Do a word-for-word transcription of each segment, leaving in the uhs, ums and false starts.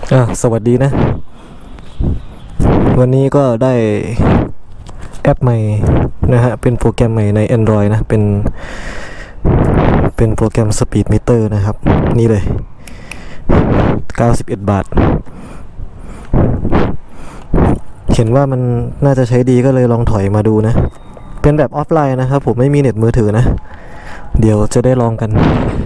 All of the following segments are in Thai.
อ่ะสวัสดีนะวันนี้ก็ได้แอปใหม่นะฮะเป็นโปรแกรมใหม่ใน Android นะเป็นเป็นโปรแกรม Speed Meter นะครับนี่เลยเก้าสิบเอ็ดบาทเห็นว่ามันน่าจะใช้ดีก็เลยลองถอยมาดูนะเป็นแบบออฟไลน์นะครับผมไม่มีเน็ตมือถือนะเดี๋ยวจะได้ลองกัน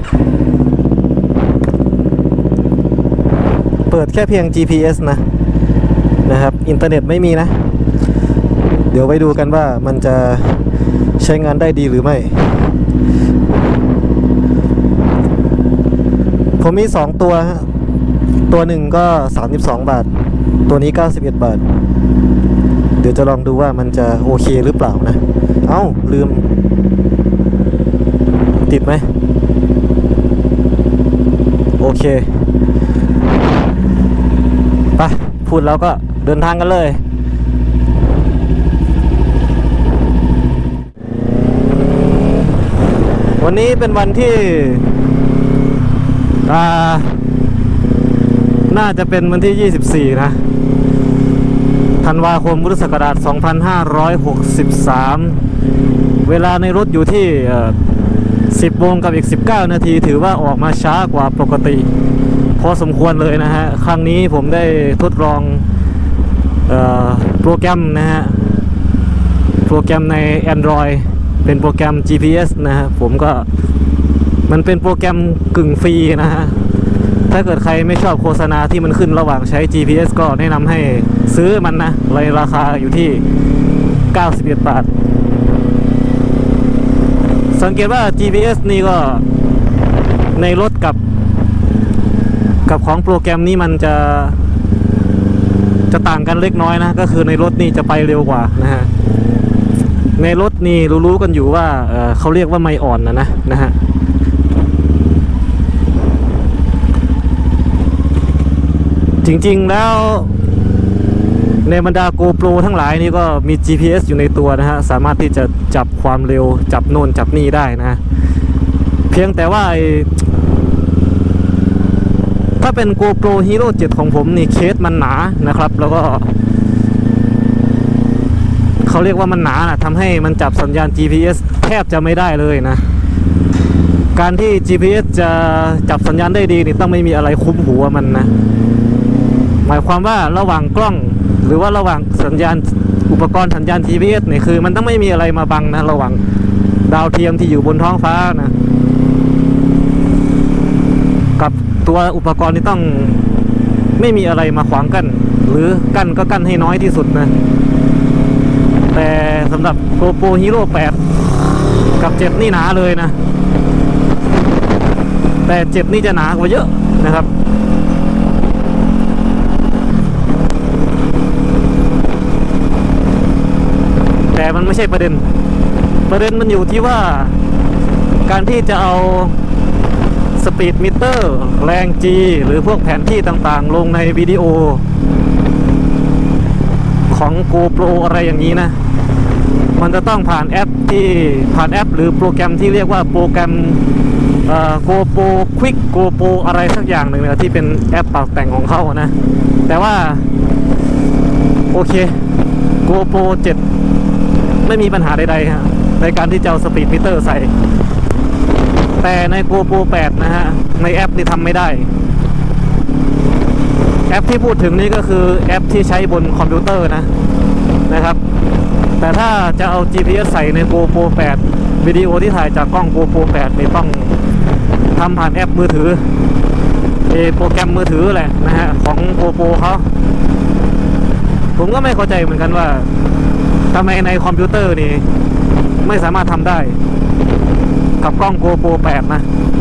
เปิดแค่เพียง จี พี เอส นะนะครับอินเทอร์เน็ตไม่มีนะเดี๋ยวไปดูกันว่ามันจะใช้งานได้ดีหรือไม่ผมมีสองตัวตัวหนึ่งก็สามสิบสองบาทตัวนี้เก้าสิบเอ็ดบาทเดี๋ยวจะลองดูว่ามันจะโอเคหรือเปล่านะเอ้าลืมติดไหมโอเคไปพูดแล้วก็เดินทางกันเลยวันนี้เป็นวันที่อ่าน่าจะเป็นวันที่ยี่สิบสี่นะธันวาคมพุทธศักราชสองพันห้าร้อยหกสิบสามเวลาในรถอยู่ที่สิบโมงกับอีกสิบเก้านาทีถือว่าออกมาช้ากว่าปกติพอสมควรเลยนะฮะครั้งนี้ผมได้ทดลองเอ่อโปรแกรมนะฮะโปรแกรมใน Android เป็นโปรแกรม จี พี เอส นะฮะผมก็มันเป็นโปรแกรมกึ่งฟรีนะฮะถ้าเกิดใครไม่ชอบโฆษณาที่มันขึ้นระหว่างใช้ จี พี เอส ก็แนะนำให้ซื้อมันนะในราคาอยู่ที่เก้าสิบเอ็ดบาทสังเกตว่า จี พี เอส นี่ก็ในรถกับกับของโปรแกรมนี้มันจะจะต่างกันเล็กน้อยนะก็คือในรถนี่จะไปเร็วกว่านะฮะในรถนี่รู้ๆกันอยู่ว่า เอ่อ เขาเรียกว่าไม่อ่อนนะนะนะฮะจริงๆแล้วในบรรดา GoPro ทั้งหลายนี่ก็มี จี พี เอส อยู่ในตัวนะฮะสามารถที่จะจับความเร็วจับโน่นจับนี่ได้นะเพียงแต่ว่าถ้าเป็น GoPro Hero เจ็ดของผมนี่เคสมันหนานะครับแล้วก็เขาเรียกว่ามันหนานะทำให้มันจับสัญญาณ จี พี เอส แทบจะไม่ได้เลยนะการที่ จี พี เอส จะจับสัญญาณได้ดีนี่ต้องไม่มีอะไรคุ้มหัวมันนะหมายความว่าระหว่างกล้องหรือว่าระหว่างสัญญาณอุปกรณ์สัญญาณ จี พี เอส นี่คือมันต้องไม่มีอะไรมาบังนะระหว่างดาวเทียมที่อยู่บนท้องฟ้านะกับตัวอุปกรณ์ที่ต้องไม่มีอะไรมาขวางกั้นหรือกั้นก็กั้นให้น้อยที่สุดนะแต่สำหรับ GoPro Hero แปดกับเจ็ดนี่หนาเลยนะแต่เจ็ดนี่จะหนากว่าเยอะนะครับแต่มันไม่ใช่ประเด็นประเด็นมันอยู่ที่ว่าการที่จะเอาสปีดมิเตอร์แรง G หรือพวกแผนที่ต่างๆลงในวิดีโอของ GoPro อะไรอย่างนี้นะมันจะต้องผ่านแอปที่ผ่านแอปหรือโปรแกรมที่เรียกว่าโปรแกรมเอ่อ GoPro Quick GoPro อะไรสักอย่างหนึ่งนะที่เป็นแอปปรับแต่งของเขานะแต่ว่าโอเค GoPro เจ็ดไม่มีปัญหาใดๆฮะในการที่จะเอาสปีดมิเตอร์ใส่แต่ใน GoPro แปดนะฮะในแอปนี่ทำไม่ได้แอปที่พูดถึงนี้ก็คือแอปที่ใช้บนคอมพิวเตอร์นะนะครับแต่ถ้าจะเอา จี พี เอส ใส่ใน GoPro แปดวิดีโอที่ถ่ายจากกล้อง GoPro แปดนี่ต้องทำผ่านแอปมือถือเอโปรแกรมมือถือแหละนะฮะของ GoPro เขาผมก็ไม่เข้าใจเหมือนกันว่าทำไมในคอมพิวเตอร์นี่ไม่สามารถทำได้กับกล้อง GoPro แปดนะ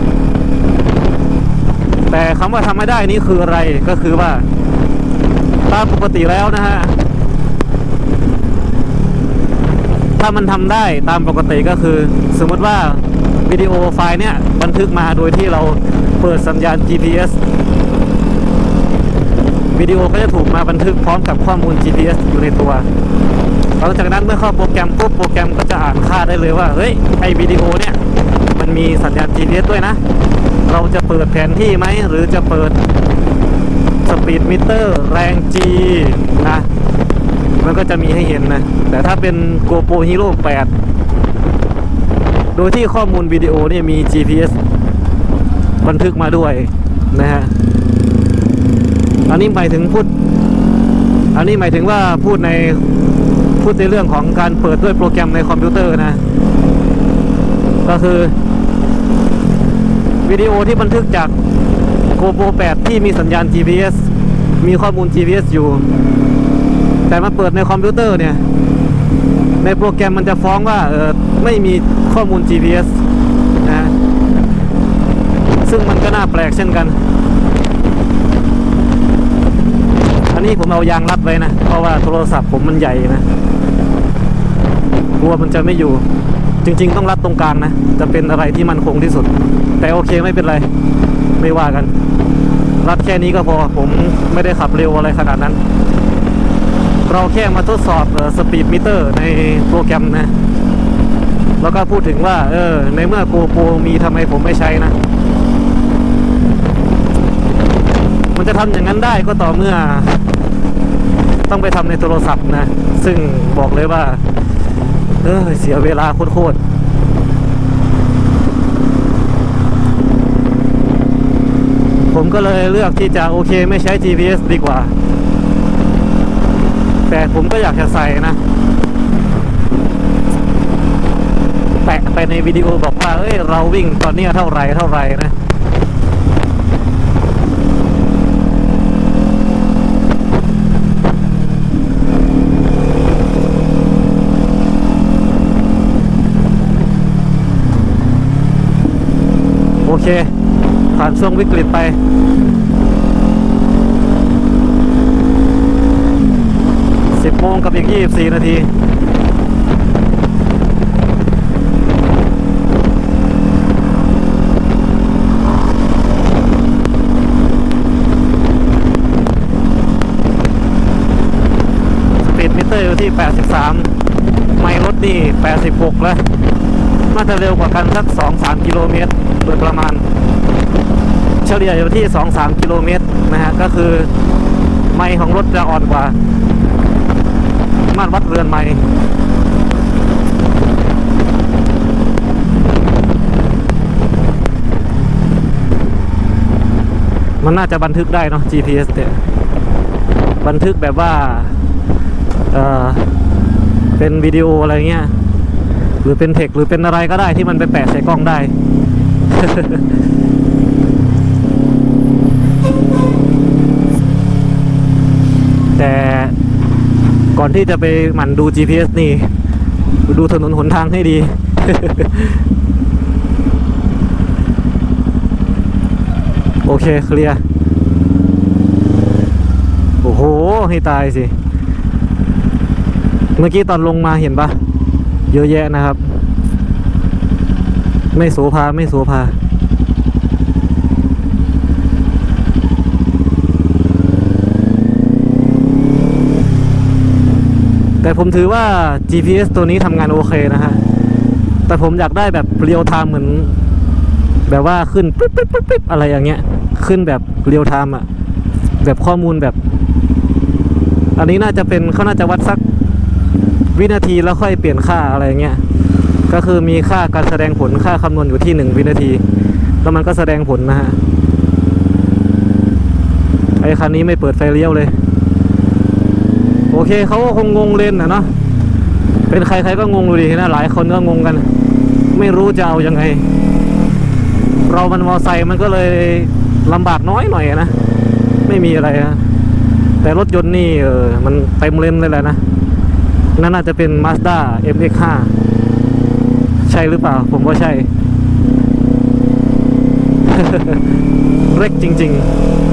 แต่คำว่าทำไม่ได้นี่คืออะไรก็คือว่าตามปกติแล้วนะฮะถ้ามันทำได้ตามปกติก็คือสมมติว่าวิดีโอไฟล์เนี้ยบันทึกมาโดยที่เราเปิดสัญญาณ จี พี เอส วิดีโอก็จะถูกมาบันทึกพร้อมกับข้อมูล จี พี เอส อยู่ในตัวหลังจากนั้นเมื่อเข้าโปรแกรมปุ๊บโปรแกรมก็จะอ่านค่าได้เลยว่าเฮ้ยไอวิดีโอเนี่ยมันมีสัญญาณ จี พี เอส ด้วยนะเราจะเปิดแผนที่ไหมหรือจะเปิดสปีดมิเตอร์แรง G นะมันก็จะมีให้เห็นนะแต่ถ้าเป็น GoPro Hero แปดโดยที่ข้อมูลวิดีโอเนี่ยมี จี พี เอส บันทึกมาด้วยนะฮะอันนี้หมายถึงพูดอันนี้หมายถึงว่าพูดในพูดในเรื่องของการเปิดด้วยโปรแกรมในคอมพิวเตอร์นะก็คือวิดีโอที่บันทึกจาก GoPro แปดที่มีสัญญาณ จี พี เอส มีข้อมูล จี พี เอส อยู่แต่มาเปิดในคอมพิวเตอร์เนี่ยในโปรแกรมมันจะฟ้องว่าเออไม่มีข้อมูล จี พี เอส นะซึ่งมันก็น่าแปลกเช่นกันอันนี้ผมเอายางรัดไว้นะเพราะว่าโทรศัพท์ผมมันใหญ่นะกลัวมันจะไม่อยู่จริงๆต้องรัดตรงกลางนะจะเป็นอะไรที่มันคงที่สุดแต่โอเคไม่เป็นไรไม่ว่ากันรัดแค่นี้ก็พอผมไม่ได้ขับเร็วอะไรขนาดนั้นเราแค่มาทดสอบสปีดมิเตอร์ในโปรแกรมนะแล้วก็พูดถึงว่าเออในเมื่อ GoPro มีทำไมผมไม่ใช้นะมันจะทำอย่างนั้นได้ก็ต่อเมื่อต้องไปทำในโทรศัพท์นะซึ่งบอกเลยว่าเออเสียเวลาโคตรๆผมก็เลยเลือกที่จะโอเคไม่ใช้ จี พี เอส ดีกว่าแต่ผมก็อยากจะใส่นะแปะไปในวิดีโอบอกว่าเอ้ยเราวิ่งตอนนี้เท่าไรเท่าไรนะโอเคผ่านช่วงวิกฤตไปสิบโมงกับอีกยี่สิบสี่นาทีสปีดมิเตอร์อยู่ที่แปดสิบสามไมล์รถนี่แปดสิบหกแล้วน่าจะเร็วกว่ากันสัก สองถึงสาม กิโลเมตรโดยประมาณเฉลี่ยอยู่ที่ สองถึงสาม กิโลเมตรนะฮะก็คือไมล์ของรถจะอ่อนกว่ามาตรวัดเรือนไมล์มันน่าจะบันทึกได้เนาะ จี พี เอส เนี่ยบันทึกแบบว่าเออเป็นวิดีโออะไรเงี้ยหรือเป็นเทคหรือเป็นอะไรก็ได้ที่มันไปแปะใส่กล้องได้ แต่ก่อนที่จะไปหมั่นดู จี พี เอส นี่ดูถนนหนทางให้ดี โอเคเคลียร์โอ้โหให้ตายสิเมื่อกี้ตอนลงมาเห็นปะเยอะแยะนะครับไม่โสภาไม่โสภาแต่ผมถือว่า จี พี เอส ตัวนี้ทำงานโอเคนะฮะแต่ผมอยากได้แบบเรียลไทม์เหมือนแบบว่าขึ้นปิ๊บปิ๊บปิ๊บปิ๊บอะไรอย่างเงี้ยขึ้นแบบเรียลไทม์อะแบบข้อมูลแบบอันนี้น่าจะเป็นเขาน่าจะวัดสักวินาทีแล้วค่อยเปลี่ยนค่าอะไรเงี้ยก็คือมีค่าการแสดงผลค่าคำนวณอยู่ที่หนึ่งวินาทีแล้วมันก็แสดงผลนะฮะไอ้คันนี้ไม่เปิดไฟเลี้ยวเลยโอเคเขาก็คงงงเลนนะเนาะเป็นใครใครก็งงดูดินะหลายคนก็งงกันไม่รู้จะเอายังไงเรามันมอไซค์มันก็เลยลำบากน้อยหน่อยนะไม่มีอะไรนะแต่รถยนต์นี่เออมันเต็มเลนเลยแหละนะนั่นน่าจะเป็น Mazda เอ็ม เอ็กซ์ ห้า ใช่หรือเปล่าผมว่าใช่ เร็กจริง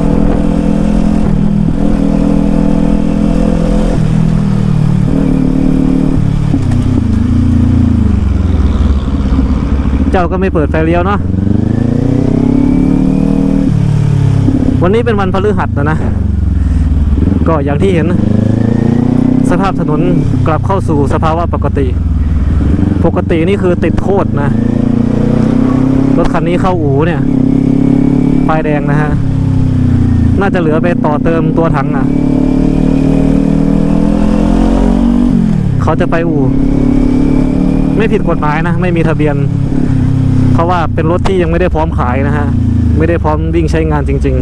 ๆเจ้าก็ไม่เปิดไฟเลี้ยวเนาะวันนี้เป็นวันพฤหัสนะนะก็อย่างที่เห็นสภาพถนนกลับเข้าสู่สภาวะปกติปกตินี่คือติดโคตรนะรถคันนี้เข้าอู่เนี่ยป้ายแดงนะฮะน่าจะเหลือไปต่อเติมตัวถังอ่ะเขาจะไปอู่ไม่ผิดกฎหมายนะไม่มีทะเบียนเพราะว่าเป็นรถที่ยังไม่ได้พร้อมขายนะฮะไม่ได้พร้อมวิ่งใช้งานจริง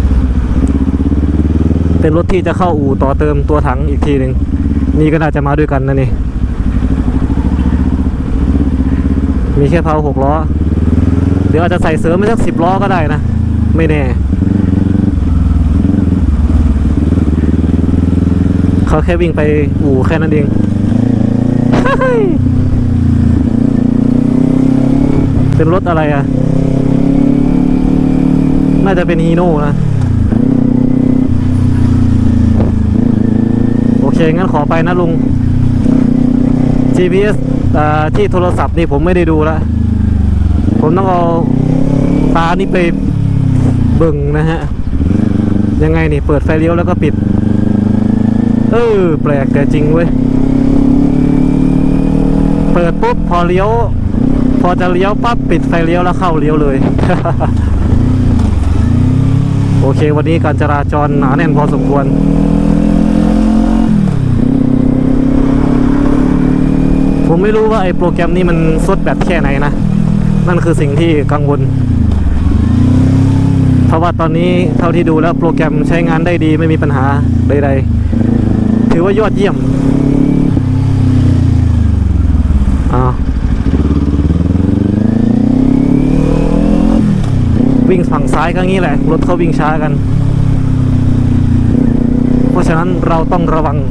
ๆเป็นรถที่จะเข้าอู่ต่อเติมตัวถังอีกทีหนึ่งนี่ก็น่าจะมาด้วยกันนะนี่มีแค่เพลาหกล้อเดี๋ยวอาจจะใส่เสริมไปสักสิบล้อก็ได้นะไม่แน่เขาแค่วิ่งไปอู่แค่นั้นเองเป็นรถอะไรอ่ะน่าจะเป็นฮีโน่นะโอเคงั้นขอไปนะลุง จี พี เอส ที่โทรศัพท์นี่ผมไม่ได้ดูแล้วผมต้องเอาตานี่ไปเบิ่งนะฮะยังไงนี่เปิดไฟเลี้ยวแล้วก็ปิดเออแปลกแต่จริงเว้ยเปิดปุ๊บพอเลี้ยวพอจะเลี้ยวปั๊บปิดไฟเลี้ยวแล้วเข้าเลี้ยวเลย โอเควันนี้การจราจรหนาแน่นพอสมควรผมไม่รู้ว่าไอ้โปรแกรมนี้มันซดแบตแค่ไหนนะนั่นคือสิ่งที่กังวลเพราะว่าตอนนี้เท่าที่ดูแล้วโปรแกรมใช้งานได้ดีไม่มีปัญหาใดๆถือว่ายอดเยี่ยมอ้าววิ่งฝั่งซ้ายก็งี้แหละรถเขาวิ่งช้ากันเพราะฉะนั้นเราต้องระวัง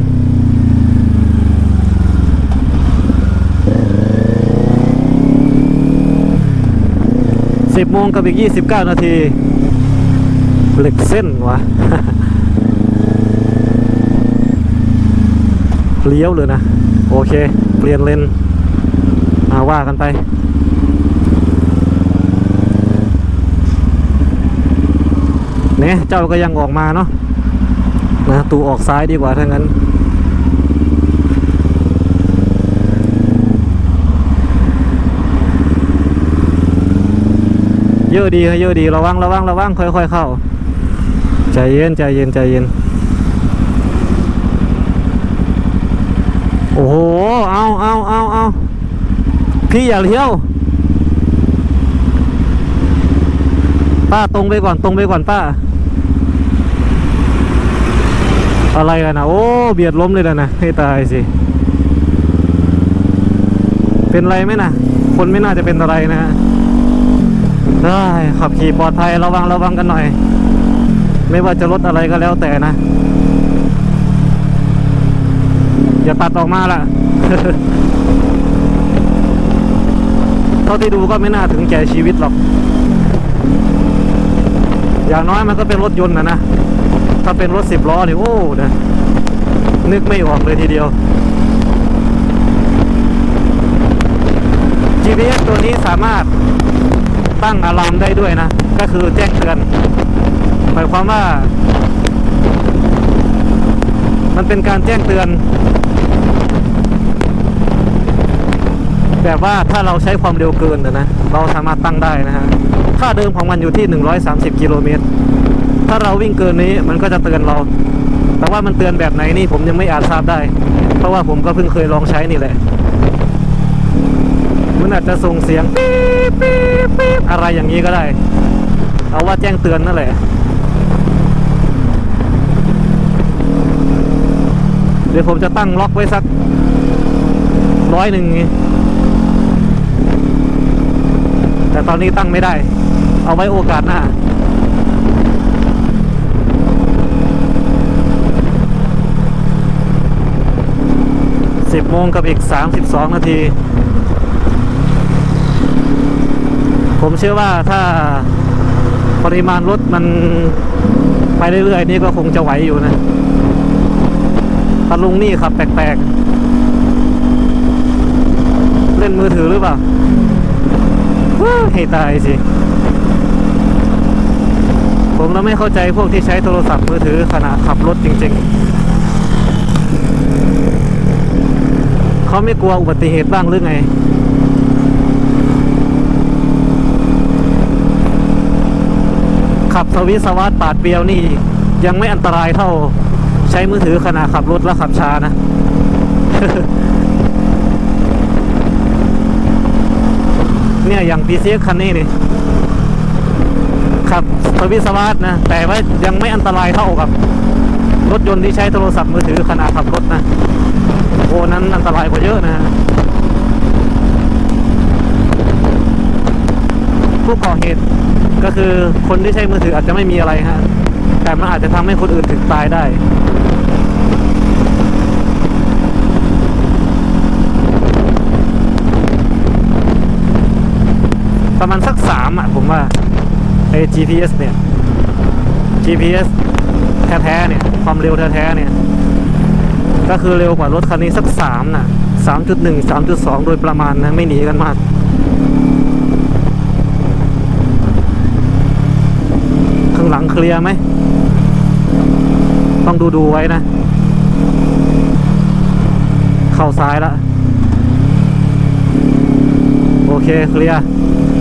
สิบโมงกับอีกยี่สิบเก้านาทีเหล็กเส้นวะ เลี้ยวเลยนะโอเคเปลี่ยนเลนอาว่ากันไปเนี่ยเจ้าก็ยังออกมาเนาะนะตูออกซ้ายดีกว่าถ้างั้นเยอะดีเยอะดีระวังระวังระวังค่อยๆเข้าใจเย็นใจเย็นใจเย็นโอ้โหเอาเอาเอาเอาพี่อย่าเลี้ยวป้าตรงไปก่อนตรงไปก่อนป้าอะไรกันนะโอ้เบียดล้มเลยนะให้ตายสิเป็นไรไหมนะคนไม่น่าจะเป็นอะไรนะได้ขับขี่ปลอดภัยระวังระวังกันหน่อยไม่ว่าจะรถอะไรก็แล้วแต่นะอย่าตัดออกมาล่ะ เท่าที่ดูก็ไม่น่าถึงแก่ชีวิตหรอกอย่างน้อยมันก็เป็นรถยนต์นะนะถ้าเป็นรถสิบล้อนี่โอ้นะนึกไม่ออกเลยทีเดียว จี พี เอส ตัวนี้สามารถตั้งอะลามได้ด้วยนะก็คือแจ้งเตือนหมายความว่ามันเป็นการแจ้งเตือนแบบว่าถ้าเราใช้ความเร็วเกินนะเราสามารถตั้งได้นะฮะค่าเดิมของมันอยู่ที่หนึ่งร้อยสามสิบกิโลเมตรถ้าเราวิ่งเกินนี้มันก็จะเตือนเราแต่ว่ามันเตือนแบบไหนนี่ผมยังไม่อาจทราบได้เพราะว่าผมก็เพิ่งเคยลองใช้นี่แหละมันอาจจะส่งเสียงปี๊บปี๊บปี๊บอะไรอย่างนี้ก็ได้เอาว่าแจ้งเตือนนั่นแหละเดี๋ยวผมจะตั้งล็อกไว้สักร้อยหนึ่งแต่ตอนนี้ตั้งไม่ได้เอาไว้โอกาสหน้าสิบโมงกับอีกสามสิบสองนาทีผมเชื่อว่าถ้าปริมาณรถมันไปเรื่อยๆนี่ก็คงจะไหวอยู่นะตาลุงนี่ขับแปลกๆเล่นมือถือหรือเปล่าให้ตายสิผมแล้วไม่เข้าใจพวกที่ใช้โทรศัพท์มือถือขณะขับรถจริงๆเขาไม่กลัวอุบัติเหตุบ้างหรือไงขับสวิสวาร์ปาดเปรียวนี่ยังไม่อันตรายเท่าใช้มือถือขณะขับรถและขับช้านะ เนี่ยอย่าง พี ซี เอ็กซ์ คันนี้นี่ขับสวิสวาร์นะแต่ว่ายังไม่อันตรายเท่ากับรถยนต์ที่ใช้โทรศัพท์มือถือขณะขับรถนะโอ้นั้นอันตรายกว่าเยอะนะผู้ก่อเหตุก็คือคนที่ใช้มือถืออาจจะไม่มีอะไรฮะแต่มันอาจจะทำให้คนอื่นถึงตายได้ประมาณสักสามอ่ะผมว่าไอ้ จี พี เอส เนี่ย จี พี เอส แท้ๆเนี่ยความเร็วแท้ๆเนี่ยก็คือเร็วกว่ารถคันนี้สักสามน่ะ สามจุดหนึ่ง สามจุดสอง โดยประมาณนะไม่หนีกันมากข้างหลังเคลียร์ไหมต้องดูดูไว้นะเข้าซ้ายละโอเคเคลียร์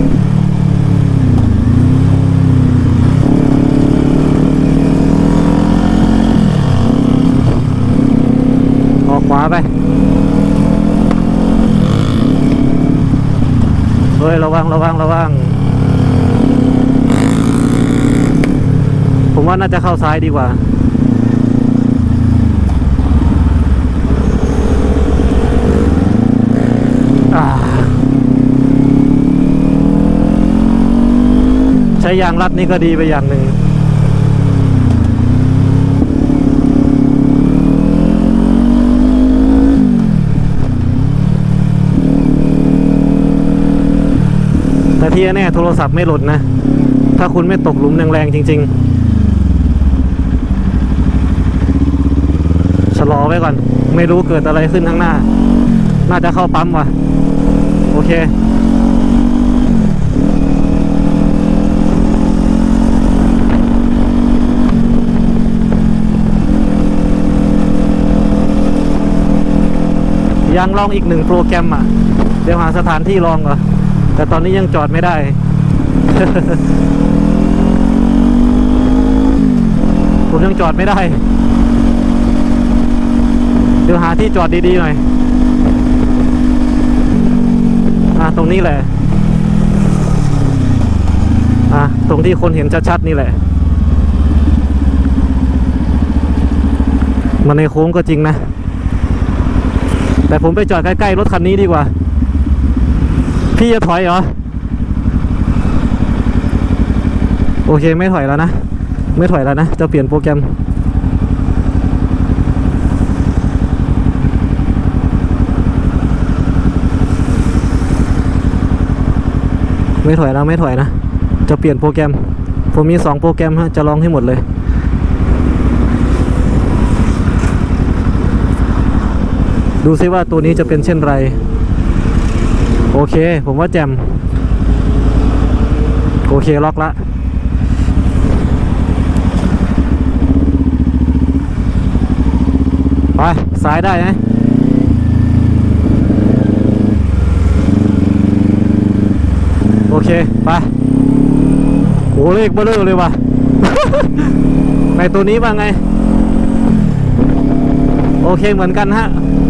ออกขวาไปเฮ้ยระวังระวังระวังผมว่าน่าจะเข้าซ้ายดีกว่าใช้ยางรัดนี่ก็ดีไปอย่างหนึ่งแต่ที่แน่โทรศัพท์ไม่หล่นนะถ้าคุณไม่ตกหลุมแรงๆจริงๆชะลอไว้ก่อนไม่รู้เกิดอะไรขึ้นข้างหน้าน่าจะเข้าปั๊มว่ะโอเคยังลองอีกหนึ่งโปรแกรมอ่ะเดี๋ยวหาสถานที่ลองก่อนแต่ตอนนี้ยังจอดไม่ได้ ผมยังจอดไม่ได้เดี๋ยวหาที่จอดดีๆหน่อยอ่ะตรงนี้แหละอ่ะตรงที่คนเห็นชัดๆนี่แหละมันในโค้งก็จริงนะแต่ผมไปจอดใกล้ๆรถคันนี้ดีกว่าพี่จะถอยเหรอโอเคไม่ถอยแล้วนะไม่ถอยแล้วนะจะเปลี่ยนโปรแกรมไม่ถอยแล้วไม่ถอยนะจะเปลี่ยนโปรแกรมผมมีสองโปรแกรมฮะจะลองให้หมดเลยดูซิว่าตัวนี้จะเป็นเช่นไรโอเคผมว่าแจ่มโอเคล็อกละไปซ้ายได้ไหมโอเคไปโอ้เลขเบลอเลยว่ะ ในตัวนี้ว่าไงโอเคเหมือนกันฮะ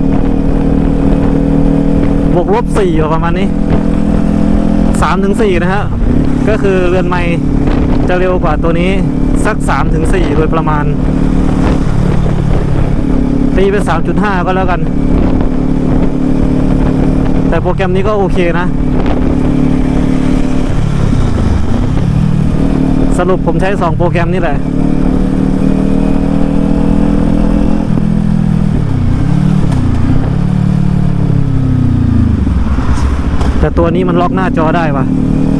บวกลบสี่ประมาณนี้สามถึงสี่นะฮะก็คือเรือนไม้จะเร็วกว่าตัวนี้สักสามถึงสี่โดยประมาณตีเป็น สามจุดห้า ก็แล้วกันแต่โปรแกรมนี้ก็โอเคนะสรุปผมใช้สองโปรแกรมนี่แหละแต่ตัวนี้มันล็อกหน้าจอได้ปะ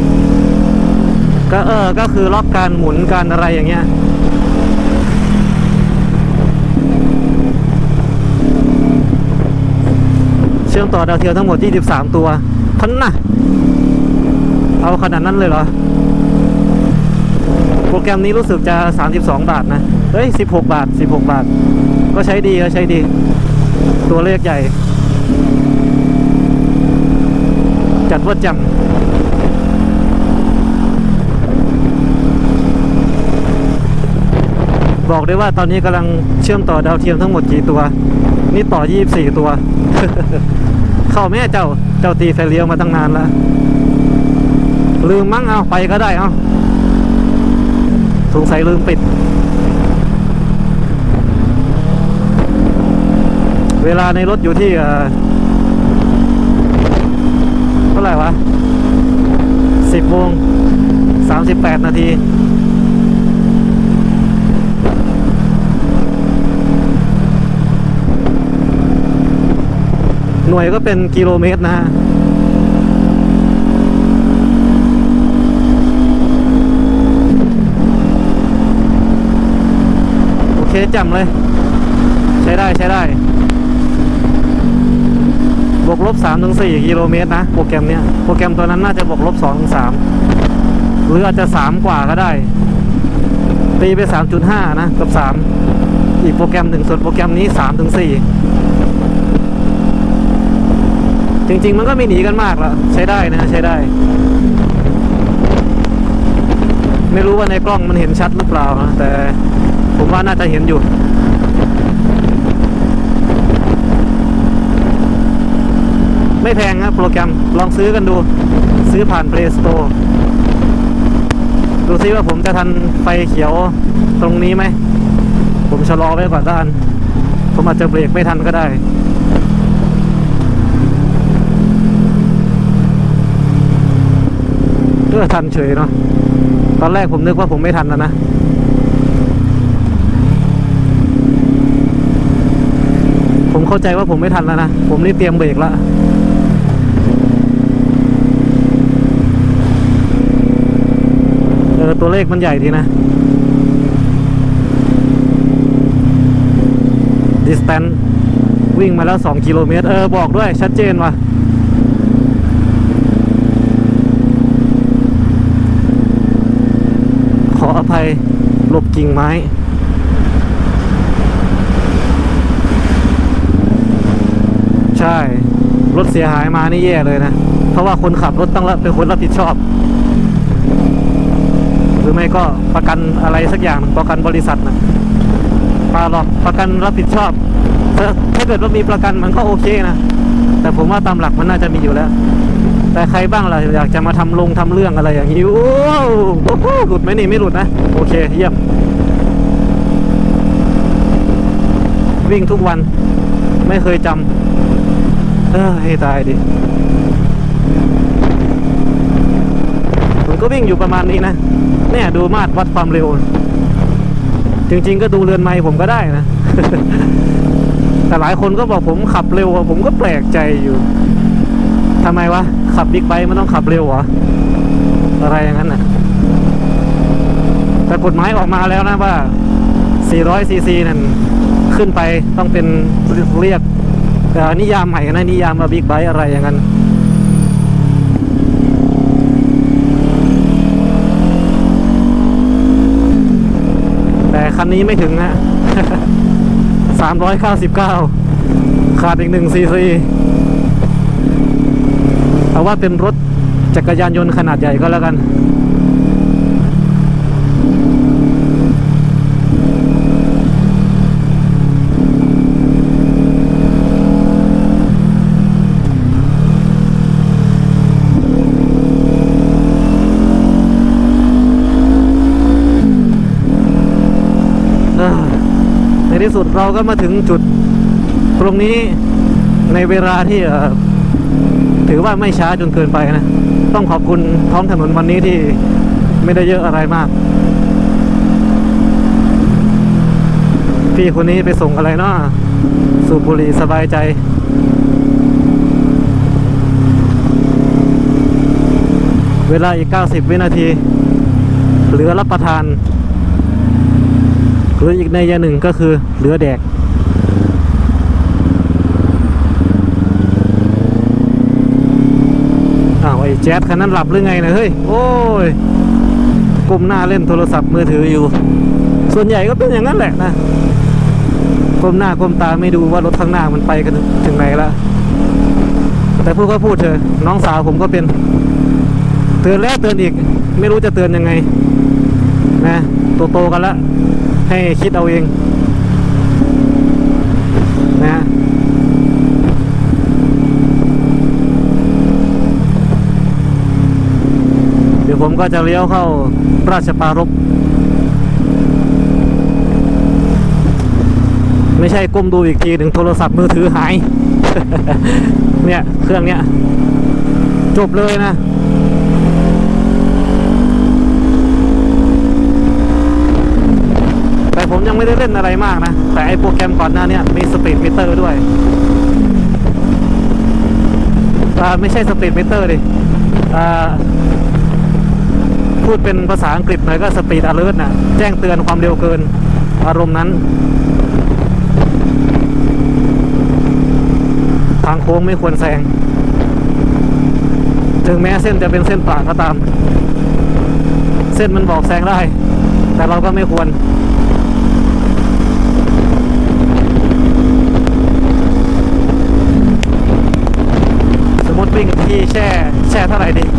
ก็เออก็คือล็อกการหมุนการอะไรอย่างเงี้ยเชื่อมต่อดาวเทียมทั้งหมดที่สิบสามตัวพันนะเอาขนาดนั้นเลยเหรอโปรแกรมนี้รู้สึกจะสามสิบสองบาทนะเฮ้ยสิบหกบาทสิบหกบาทก็ใช้ดีก็ใช้ดีตัวเลขใหญ่จัดว่าจำบอกได้ว่าตอนนี้กำลังเชื่อมต่อดาวเทียมทั้งหมดกี่ตัวนี่ต่อยี่สิบสี่ตัว เข้าแม่เจ้าเจ้าตีไฟเลี้ยวมาตั้งนานแล้วลืมมั้งเอาไปก็ได้เอาสงสัยลืมปิดเวลาในรถอยู่ที่เท่าไหร่วะสิบโมงสามสิบแปดนาทีหน่วยก็เป็นกิโลเมตรนะฮะโอเคจำเลยใช้ได้ใช้ได้บวกลบสามถึงสี่กิโลเมตรนะโปรแกรมเนี้ยโปรแกรมตัวนั้นน่าจะบวกลบสองถึงสามหรืออาจจะสามกว่าก็ได้ตีไปสามจุดห้านะกับสามอีกโปรแกรมหนึ่งส่วนโปรแกรมนี้สามถึงสี่จริงๆมันก็ไม่หนีกันมากแล้วใช้ได้นะใช้ได้ไม่รู้ว่าในกล้องมันเห็นชัดหรือเปล่านะแต่ผมว่าน่าจะเห็นอยู่ไม่แพงนะโปรแกรมลองซื้อกันดูซื้อผ่าน Play Store ดูซิว่าผมจะทันไฟเขียวตรงนี้ไหมผมชะลอไว้ก่อนด้านผมอาจจะเบรกไม่ทันก็ได้เออทันเฉยเนาะตอนแรกผมนึกว่าผมไม่ทันแล้วนะผมเข้าใจว่าผมไม่ทันแล้วนะผมนี่เตรียมเบรกแล้วเออตัวเลขมันใหญ่ดีนะ distance วิ่งมาแล้วสองกิโลเมตรเออบอกด้วยชัดเจนว่ะขออภัยหลบกิ่งไม้ใช่รถเสียหายมานี่แย่เลยนะเพราะว่าคนขับรถต้องเป็นคนรับผิดชอบหรือไม่ก็ประกันอะไรสักอย่างประกันบริษัทนะปาหรอกประกันรับผิดชอบถ้าถ้าเกิดว่ามีประกันมันก็โอเคนะแต่ผมว่าตามหลักมันน่าจะมีอยู่แล้วแต่ใครบ้างล่ะอยากจะมาทำลงทำเรื่องอะไรอย่างนี้โอ้โหหลุดไหมนี่ไม่หลุดนะโอเคเยี่ยมวิ่งทุกวันไม่เคยจำเออให้ตายดิผมก็วิ่งอยู่ประมาณนี้นะเนี่ยดูมาตรวัดความเร็วจริงๆก็ดูเรือนไมล์ผมก็ได้นะ แต่หลายคนก็บอกผมขับเร็วผมก็แปลกใจอยู่ทำไมวะขับบิ๊กไบค์มันต้องขับเร็วเหรออะไรอย่างนั้นน่ะแต่กฎหมายออกมาแล้วนะว่าสี่ร้อยซีซีนั่นขึ้นไปต้องเป็นเรียกนิยามใหม่นะนิยามว่าบิ๊กไบค์อะไรอย่างนั้นแต่คันนี้ไม่ถึงนะสามร้อยเก้าสิบเก้าขาดอีกหนึ่งซีซีเอาว่าเป็นรถจักรยานยนต์ขนาดใหญ่ก็แล้วกันในที่สุดเราก็มาถึงจุดตรงนี้ในเวลาที่ถือว่าไม่ช้าจนเกินไปนะต้องขอบคุณท้องถนนวันนี้ที่ไม่ได้เยอะอะไรมากพี่คนนี้ไปส่งอะไรเนาะสูบบุหรี่สบายใจเวลาอีกเก้าสิบวินาทีเหลือรับประทานหรืออีกในยาหนึ่งก็คือเหลือแดกอ้าวไอ้แจ๊ดคันนั้นหลับหรือไงนะเฮ้ยโอ้ยก้มหน้าเล่นโทรศัพท์มือถืออยู่ส่วนใหญ่ก็เป็นอย่างนั้นแหละนะก้มหน้าก้มตาไม่ดูว่ารถข้างหน้ามันไปกันถึงไหนแล้วแต่พูดก็พูดเถอะน้องสาวผมก็เป็นเตือนแล้วเตือนอีกไม่รู้จะเตือนยังไงนะโตๆกันแล้วให้คิดเอาเองนะเดี๋ยวผมก็จะเลี้ยวเข้าราชปรารภไม่ใช่ก้มดูอีกทีถึงโทรศัพท์มือถือหาย เนี่ยเครื่องเนี้ยจบเลยนะแต่ผมยังไม่ได้เล่นอะไรมากนะแต่ไอโปรแกรมก่อนหน้านี้มีสปีดมิเตอร์ด้วยอ่าไม่ใช่สปีดมิเตอร์ดิอ่าพูดเป็นภาษาอังกฤษหน่อยก็สปีดอเลิร์ตนะแจ้งเตือนความเร็วเกินอารมณ์นั้นทางโค้งไม่ควรแซงถึงแม้เส้นจะเป็นเส้นเปล่าก็ตามเส้นมันบอกแซงได้แต่เราก็ไม่ควรสมมติวิ่งที่แช่แช่เท่าไหร่ดี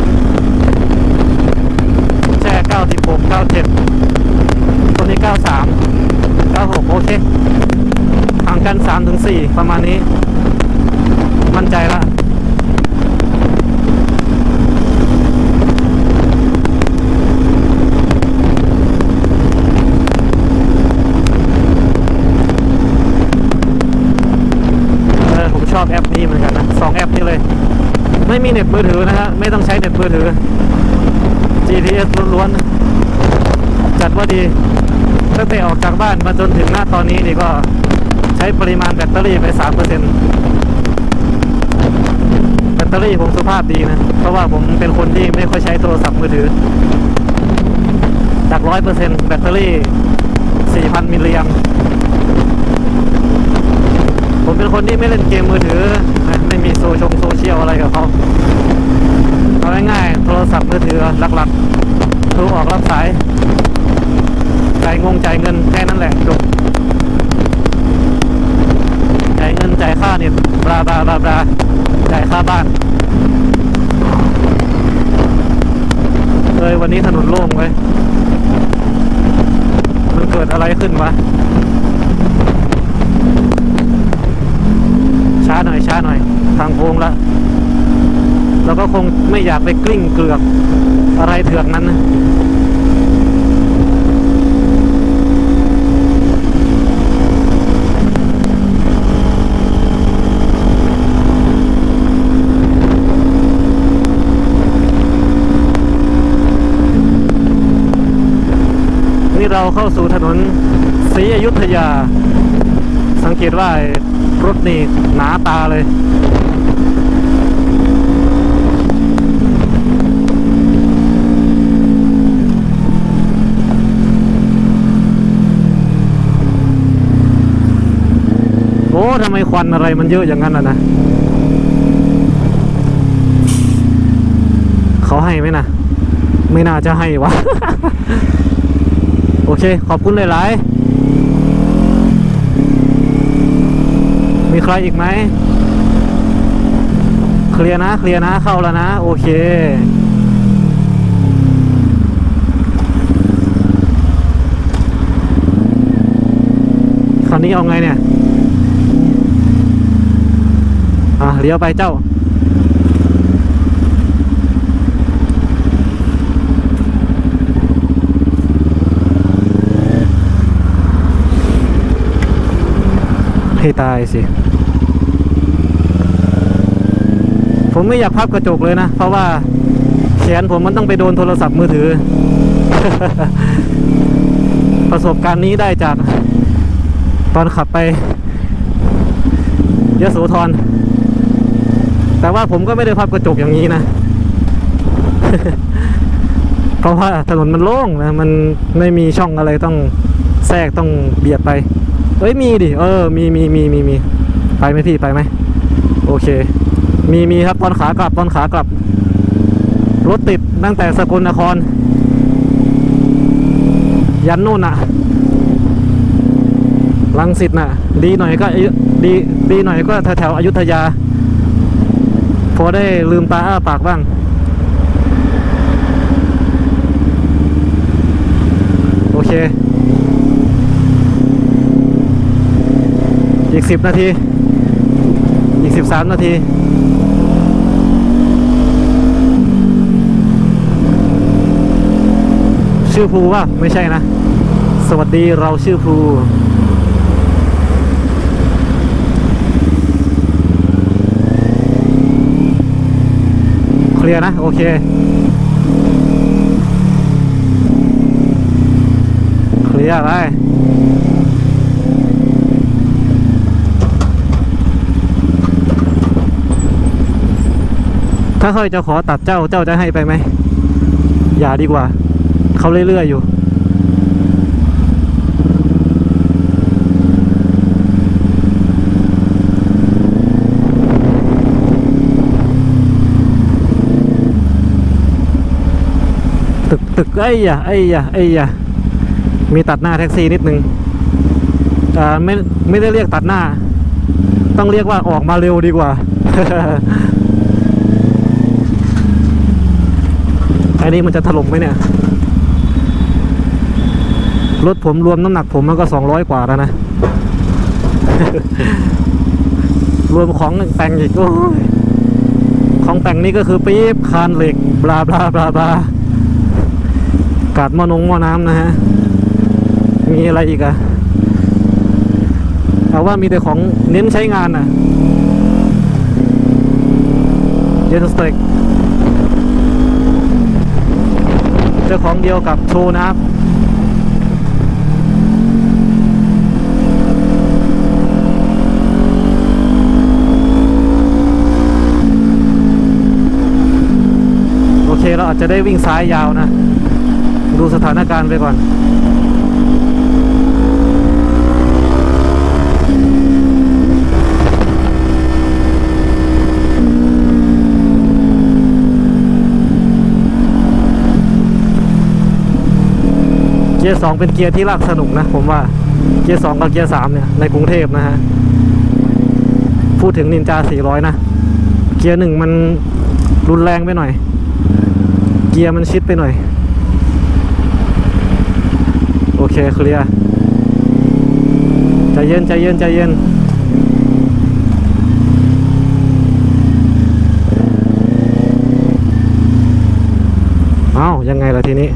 แช่เก้าสิบหก เก้าสิบเจ็ดตัวนี้เก้าสิบสาม เก้าสิบหกโอเคห่างกัน สามถึงสี่ ประมาณนี้มั่นใจละเออผมชอบแอปนี้เหมือนกันนะสองแอปนี้เลยไม่มีเน็ตมือถือนะฮะไม่ต้องใช้เน็ตมือถือ จี พี เอส ล้วนๆจัดว่าดีตั้งแต่ออกจากบ้านมาจนถึงหน้าตอนนี้นี่ก็ใช้ปริมาณแบตเตอรี่ไป สามเปอร์เซ็นต์ แบตเตอรี่ผมสุขภาพดีนะเพราะว่าผมเป็นคนที่ไม่ค่อยใช้โทรศัพท์มือถือจาก ร้อยเปอร์เซ็นต์ แบตเตอรี่ สี่พัน มิลลิแอมป์ผมเป็นคนที่ไม่เล่นเกมมือถือไม่มีโซชงโซเชียลอะไรกับเขาเอาง่ายๆโทรศัพท์มือถือหลักๆโทรออกรับสายจ่ายงงจ่ายเงินแค่นั้นแหละจบจ่ายเงินจ่ายค่าเนี่ยบลาบลาบลาบลาจ่ายค่าบ้านเลยวันนี้ถนนโล่งไว้มันเกิดอะไรขึ้นวะช้าหน่อยช้าหน่อยทางโค้งละเราก็คงไม่อยากไปกลิ้งเกลือกอะไรเถือกนั้นนะนี่เราเข้าสู่ถนนศรีอยุธยาสังเกตว่ารถนี่หนาตาเลยโอ้ทำไมควันอะไรมันเยอะอย่างนั้นอ่ะนะเขาให้ไหมนะไม่น่าจะให้วะ โอเคขอบคุณหลายๆมีใครอีกไหมเคลียร์นะเคลียร์นะเข้าแล้วนะโอเคคันนี้เอาไงเนี่ยอ่ะเลี้ยวไปเจ้าให้ตายสิผมไม่อยากพับกระจกเลยนะเพราะว่าแขนผมมันต้องไปโดนโทรศัพท์มือถือ ประสบการณ์นี้ได้จากตอนขับไปยโสธรแต่ว่าผมก็ไม่ได้พับกระจกอย่างนี้นะ เพราะว่าถนนมันโล่งนะมันไม่มีช่องอะไรต้องแทรกต้องเบียดไปเอ้ยมีดิเออมีมีมีมีมีไปไหมพี่ไปไหมโอเคมีมีครับตอนขากลับตอนขากลับรถติดตั้งแต่สกลนครยันนู่นน่ะรังสิตน่ะดีหน่อยก็ดีดีหน่อยก็แถวแถวอยุธยาพอได้ลืมตาอ้าปากบ้างโอเคอีกสิบนาทีอีกสิบสามนาทีชื่อภูว่าไม่ใช่นะสวัสดีเราชื่อภูเคลียร์นะโอเคเคลียร์ไปถ้าเขาจะขอตัดเจ้าเจ้าจะให้ไปไหมอย่าดีกว่าเขาเรื่อยๆอยู่ตึกตึกไอ้ยะไอ้ยะไอ้ยะมีตัดหน้าแท็กซี่นิดนึงอ่าไม่ไม่ได้เรียกตัดหน้าต้องเรียกว่าออกมาเร็วดีกว่า อันนี้มันจะถล่มไหมเนี่ยรถผมรวมน้ำหนักผมมันก็สองร้อยกว่าแล้วนะ รวมของแต่งอีกโอ้ยของแต่งนี่ก็คือปี๊บคานเหล็กบลาบลาบลาบลากาดหม้อนงหม้อน้ำนะฮะมีอะไรอีกอะเอาว่ามีแต่ของเน้นใช้งานอะเจนสเต็กเจ้าของเดียวกับโชว์นะครับโอเคเราอาจจะได้วิ่งซ้ายยาวนะดูสถานการณ์ไปก่อนเกียร์สองเป็นเกียร์ที่ลากสนุกนะผมว่าเกียร์สองกับเกียร์สามเนี่ยในกรุงเทพนะฮะพูดถึงนินจาสี่ร้อยนะเกียร์หนึ่งมันรุนแรงไปหน่อยเกียร์มันชิดไปหน่อยโอเคเคลียร์ใจเย็นใจเย็นใจเย็นเอ้ายังไงล่ะทีนี้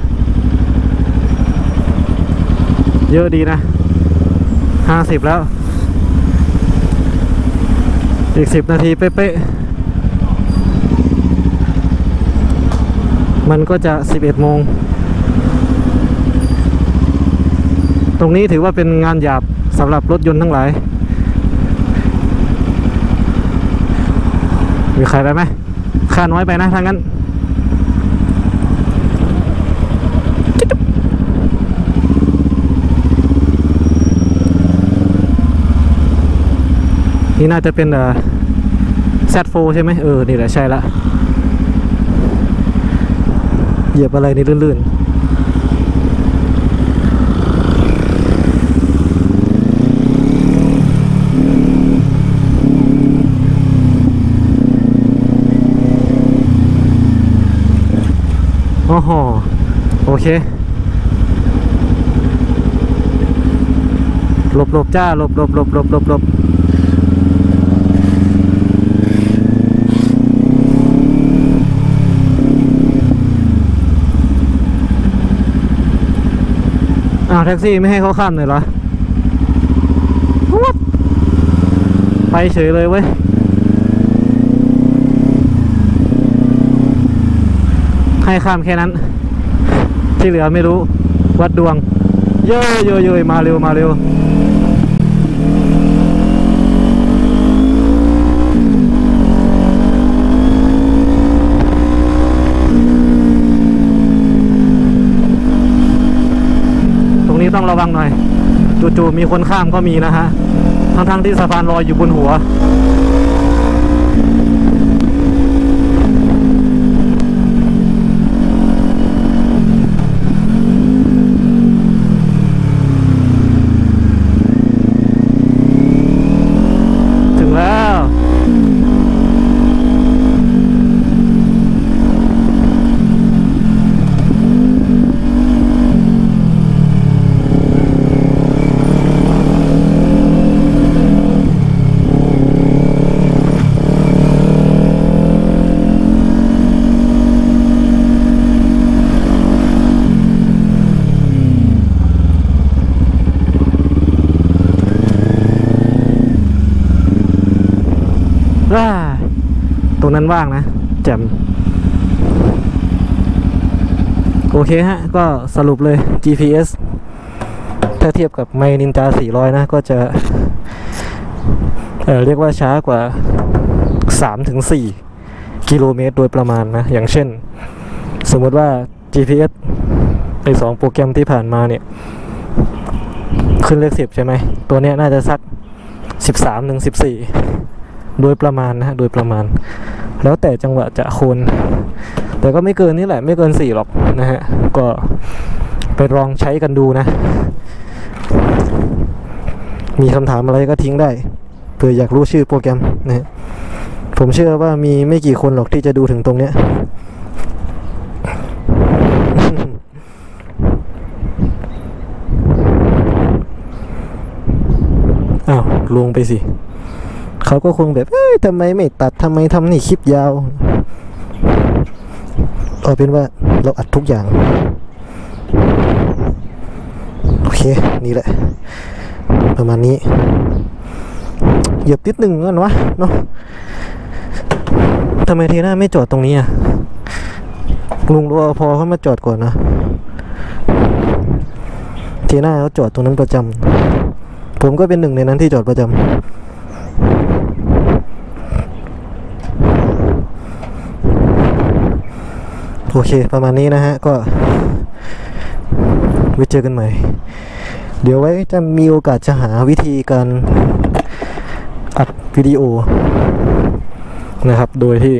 เยอะดีนะห้าสิบแล้วอีกสิบนาทีเป๊ะๆมันก็จะสิบเอ็ดโมงตรงนี้ถือว่าเป็นงานหยาบสำหรับรถยนต์ทั้งหลายมีใครไปไหมค่าน้อยไปนะถ้างั้นนี่น่าจะเป็นเอ่อ แซด โฟร์ ใช่ไหมเออนี่แหละใช่ละเหยียบอะไรนี่ลื่นๆโอ้โหโอเคหลบหลบจ้าหลบหลบหลบหลบหลบหลบอ้าวแท็กซี่ไม่ให้เขาข้ามเลยเหรอไปเฉยเลยเว้ยให้ข้ามแค่นั้นที่เหลือไม่รู้วัดดวงเย้ยเย้ยเย้ยมาเร็วมาเร็วต้องระวังหน่อยจู่ๆมีคนข้ามก็มีนะฮะทั้งๆที่สะพานลอยอยู่บนหัวถึงแล้วนั้นว่างนะแจ่มโอเคฮะก็สรุปเลย จี พี เอส ถ้าเทียบกับไมนินจาสี่ร้อยนะก็จะเอ่อเรียกว่าช้ากว่า สามถึงสี่ กิโลเมตรโดยประมาณนะอย่างเช่นสมมติว่า จี พี เอส ไอสองโปรแกรมที่ผ่านมาเนี่ยขึ้นเลขสิบใช่ไหมตัวเนี้ยน่าจะสักสิบสามถึงสิบสี่โดยประมาณนะฮะโดยประมาณแล้วแต่จังหวะจะโคนแต่ก็ไม่เกินนี่แหละไม่เกินสี่หรอกนะฮะก็ไปลองใช้กันดูนะมีคำถามอะไรก็ทิ้งได้เผื่ออยากรู้ชื่อโปรแกรมนะฮะผมเชื่อว่ามีไม่กี่คนหรอกที่จะดูถึงตรงเนี้ยอ้าวลงไปสิเขาก็คงแบบเอ้ยทำไมไม่ตัดทำไมทำนี่คลิปยาวเอาเป็นว่าเราอัดทุกอย่างโอเคนี่แหละประมาณนี้เหยียบติดหนึ่งกันวะเนาะทำไมเทน่าไม่จอดตรงนี้อ่ะลุงรอพอเขามาจอดก่อนนะเทน่าเขาจอดตรงนั้นประจำผมก็เป็นหนึ่งในนั้นที่จอดประจำโอเคประมาณนี้นะฮะก็ไว้เจอกันใหม่เดี๋ยวไว้จะมีโอกาสจะหาวิธีการอัดวิดีโอนะครับโดยที่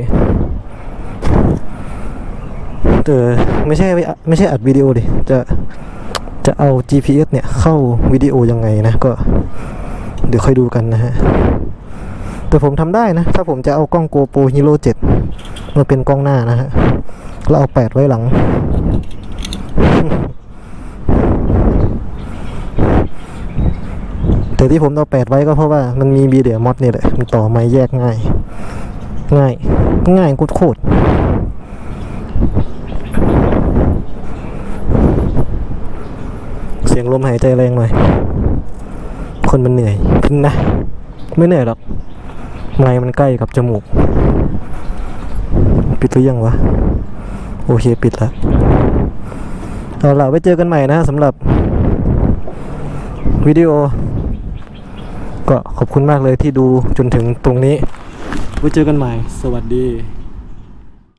เออไม่ใช่ไม่ใช่อัดวิดีโอดิจะจะเอา จี พี เอส เนี่ยเข้าวิดีโอยังไงนะก็เดี๋ยวค่อยดูกันนะฮะแต่ผมทำได้นะถ้าผมจะเอากล้อง GoPro Hero เจ็ดมาเป็นกล้องหน้านะฮะแล้วเอาแปดไว้หลังแต่ที่ผมเอาแปดไว้ก็เพราะว่ามันมีบีเดียมอดนี่แหละมันต่อไม้แยกง่ายง่ายง่ายโคตรเสียงลมหายใจแรงหน่อยคนมันเหนื่อยพึ่งนะไม่เหนื่อยหรอกไม้มันใกล้กับจมูกปิดหรือยังวะโอเคปิดแล้วเอาล่ะไว้เจอกันใหม่นะสำหรับวิดีโอก็ขอบคุณมากเลยที่ดูจนถึงตรงนี้ไว้เจอกันใหม่สวัสดี